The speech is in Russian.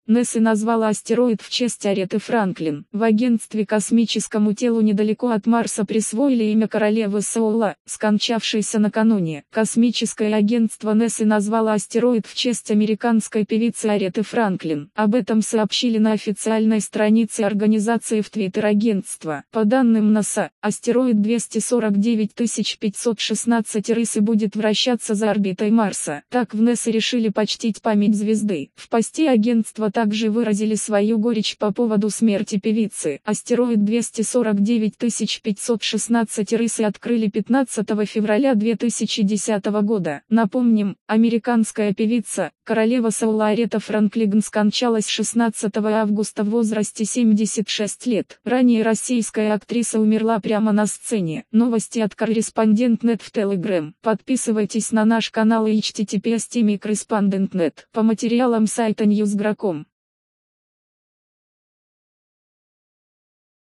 НАСА назвала астероид в честь Ареты Франклин. В агентстве космическому телу недалеко от Марса присвоили имя королевы Саула, скончавшейся накануне. Космическое агентство НАСА назвало астероид в честь американской певицы Ареты Франклин. Об этом сообщили на официальной странице организации в Твиттер агентства. По данным НАСА, астероид 249 516 рысы будет вращаться за орбитой Марса. Так в НАСА решили почтить память звезды. В посте агентства также выразили свою горечь по поводу смерти певицы. Астероид 249 516 рысы открыли 15 февраля 2010 года. Напомним, американская певица, королева Саула Арета Франклин скончалась 16 августа в возрасте 76 лет. Ранее российская актриса умерла прямо на сцене. Новости от Корреспондент.нет в Telegram. Подписывайтесь на наш канал и https://correspondent.net. По материалам сайта Newsgro.com.